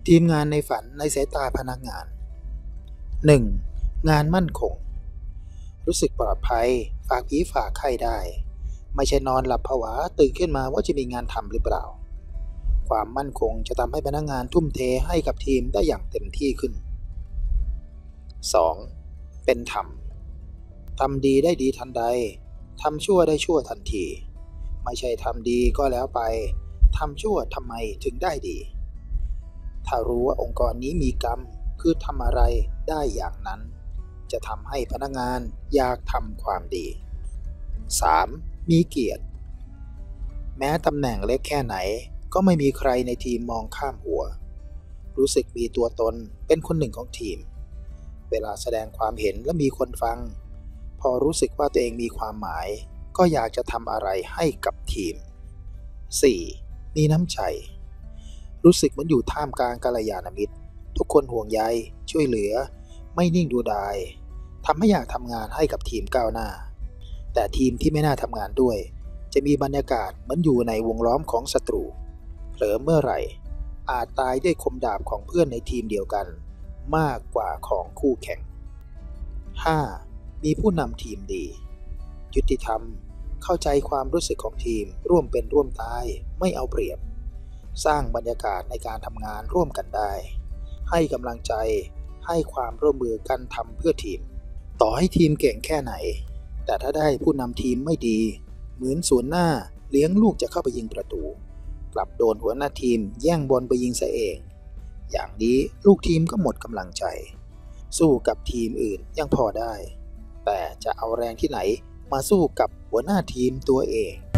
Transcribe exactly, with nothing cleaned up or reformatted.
ทีมงานในฝันในสายตาพนักงาน หนึ่ง. งานมั่นคงรู้สึกปลอดภัยฝากผีฝากไข้ได้ไม่ใช่นอนหลับผวาตื่นขึ้นมาว่าจะมีงานทำหรือเปล่าความมั่นคงจะทำให้พนักงานทุ่มเทให้กับทีมได้อย่างเต็มที่ขึ้น สอง. เป็นธรรมทำดีได้ดีทันใดทำชั่วได้ชั่วทันทีไม่ใช่ทำดีก็แล้วไปทำชั่วทำไมถึงได้ดีถ้ารู้ว่าองค์กรนี้มีกรรมคือทำอะไรได้อย่างนั้นจะทำให้พนักงานอยากทำความดี สาม. มีเกียรติแม้ตำแหน่งเล็กแค่ไหนก็ไม่มีใครในทีมมองข้ามหัวรู้สึกมีตัวตนเป็นคนหนึ่งของทีมเวลาแสดงความเห็นและมีคนฟังพอรู้สึกว่าตัวเองมีความหมายก็อยากจะทำอะไรให้กับทีม สี่. มีน้ำใจรู้สึกเหมือนอยู่ท่ามกลางกัลยาณมิตรทุกคนห่วงใยช่วยเหลือไม่นิ่งดูดายทำให้อยากทำงานให้กับทีมก้าวหน้าแต่ทีมที่ไม่น่าทำงานด้วยจะมีบรรยากาศเหมือนอยู่ในวงล้อมของศัตรูเผลอเมื่อไหร่อาจตายด้วยคมดาบของเพื่อนในทีมเดียวกันมากกว่าของคู่แข่ง ห้า. มีผู้นำทีมดียุติธรรมเข้าใจความรู้สึกของทีมร่วมเป็นร่วมตายไม่เอาเปรียบสร้างบรรยากาศในการทำงานร่วมกันได้ให้กำลังใจให้ความร่วมมือกันทำเพื่อทีมต่อให้ทีมเก่งแค่ไหนแต่ถ้าได้ผู้นำทีมไม่ดีเหมือนศูนย์หน้าเลี้ยงลูกจะเข้าไปยิงประตูกลับโดนหัวหน้าทีมแย่งบอลไปยิงซะเองอย่างนี้ลูกทีมก็หมดกำลังใจสู้กับทีมอื่นยังพอได้แต่จะเอาแรงที่ไหนมาสู้กับหัวหน้าทีมตัวเอง